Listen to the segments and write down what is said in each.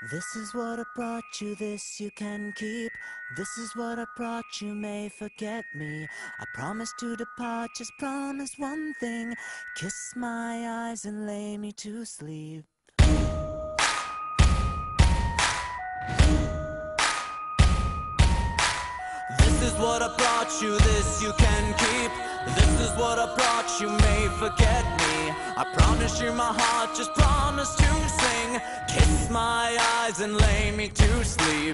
This is what I brought you, this you can keep. This is what I brought you, may forget me. I promise to depart, just promise one thing. Kiss my eyes and lay me to sleep. This is what I brought you, this you can keep. This is what I brought you, may forget me. I promise you my heart, just promise to sing. Kiss my eyes and lay me to sleep.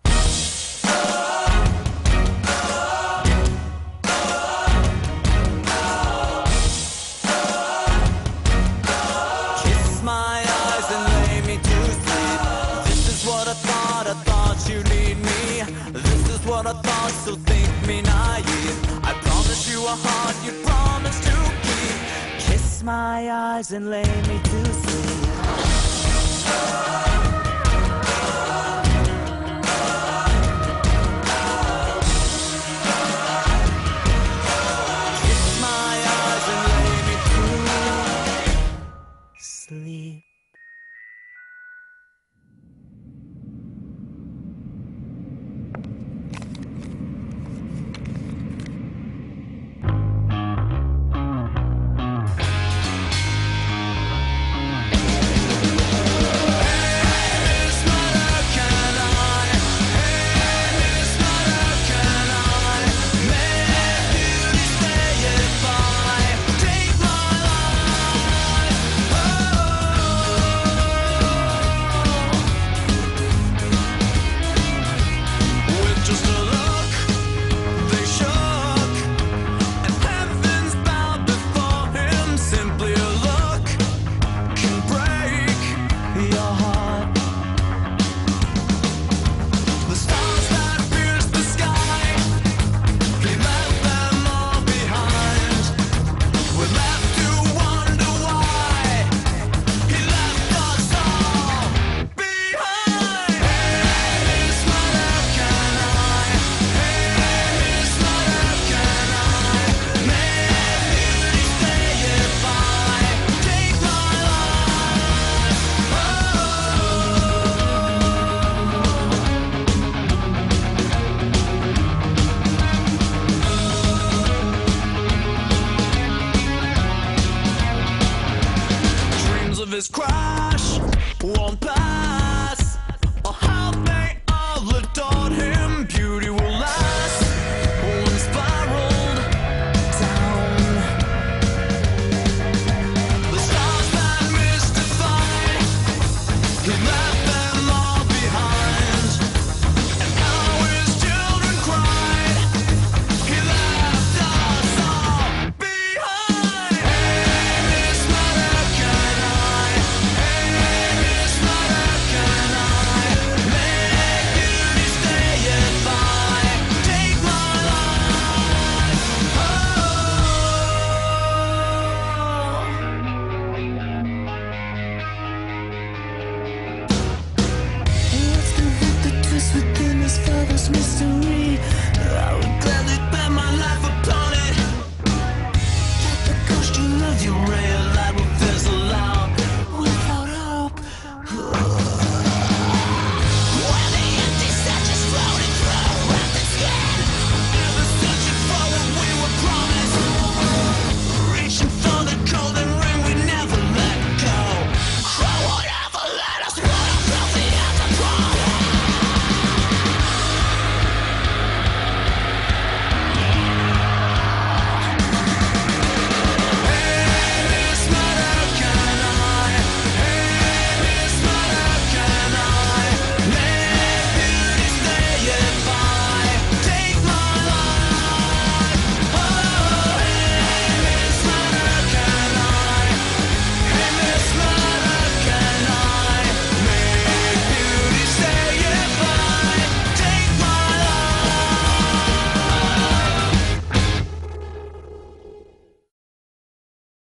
Kiss my eyes and lay me to sleep. This is what I thought you'd need me. This is what I thought, so think me naive. I promise you a heart you promise to keep. Kiss my eyes and lay me to sleep.